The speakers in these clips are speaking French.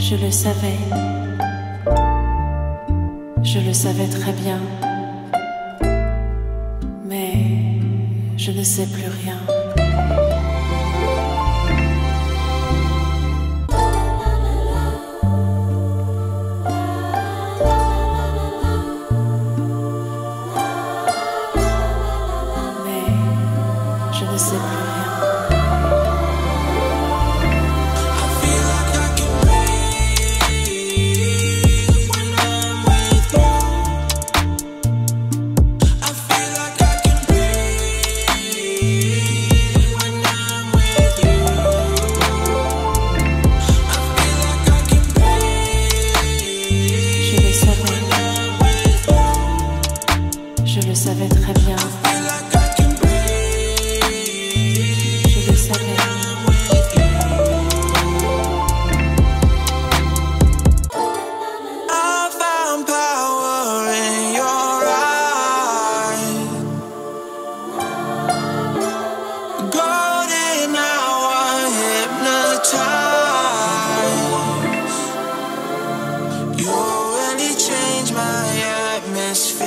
Je le savais très bien, mais je ne sais plus rien. Mais je ne sais plus rien. Je le savais très bien. Je le savais. I found power in your eyes, golden hour hypnotized. You really changed my atmosphere.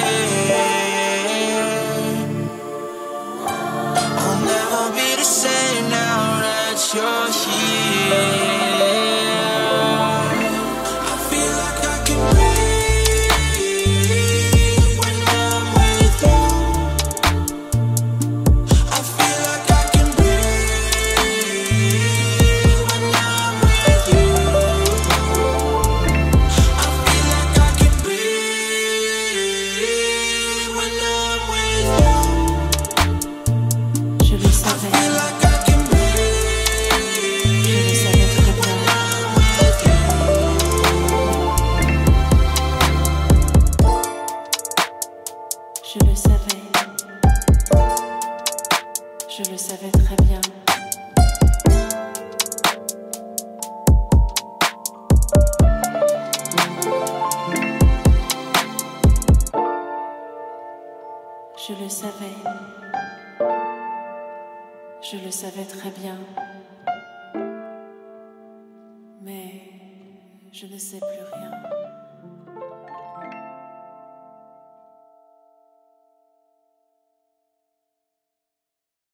I'll never be the same now that you're here. I feel like I can breathe when I'm with you. I feel like I can breathe when I'm with you. I feel like I can breathe when I'm with you. Je le savais. Je le savais. Je le savais très bien. Je le savais. Je le savais très bien. Mais je ne sais plus rien.